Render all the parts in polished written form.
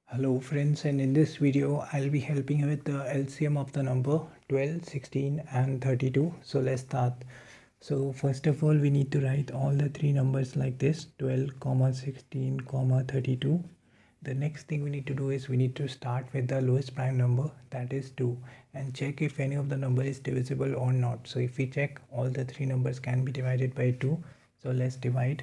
Hello friends, and in this video I'll be helping you with the LCM of the number 12, 16 and 32. So let's start. So first of all we need to write all the three numbers like this: 12, 16, 32. The next thing we need to do is we need to start with the lowest prime number, that is 2, and check if any of the number is divisible or not. So if we check, all the three numbers can be divided by 2. So let's divide.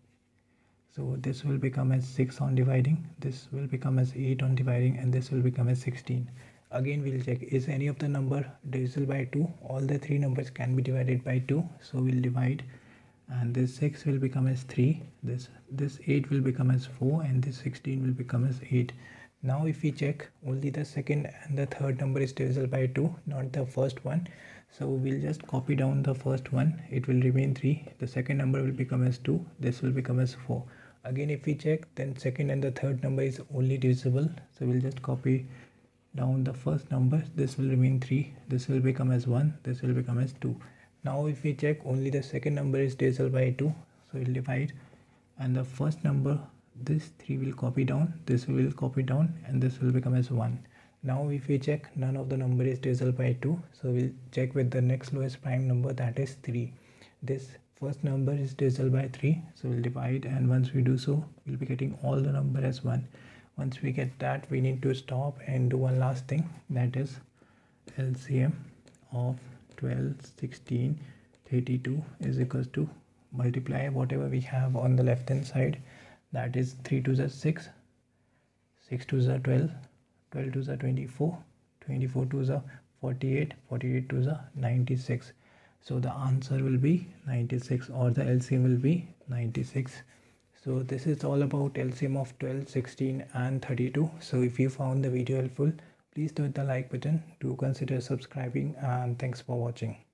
So this will become as 6 on dividing, this will become as 8 on dividing, and this will become as 16. Again we'll check, is any of the number divisible by 2? All the three numbers can be divided by 2. So we'll divide, and this 6 will become as 3, this 8 will become as 4, and this 16 will become as 8. Now if we check, only the second and the third number is divisible by 2, not the first one. So we'll just copy down the first one, it will remain 3. The second number will become as 2, this will become as 4. Again if we check, then second and the third number is only divisible. So we'll just copy down the first number, this will remain 3, this will become as 1, this will become as 2. Now if we check, only the second number is divisible by 2. So we'll divide, and the first number, this 3 will copy down, this will copy down, and this will become as 1. Now if we check, none of the number is divisible by 2. So we'll check with the next lowest prime number, that is 3. This first number is divisible by 3, so we'll divide, and once we do so, we'll be getting all the number as 1. Once we get that, we need to stop and do one last thing, that is LCM of 12, 16, 32 is equals to multiply whatever we have on the left hand side, that is 3 2s are 6, 6 2s are 12, 12 2s are 24, 24 2s are 48, 48 2s are 96. So the answer will be 96, or the LCM will be 96. So this is all about LCM of 12, 16 and 32. So if you found the video helpful, please do hit the like button, do consider subscribing, and thanks for watching.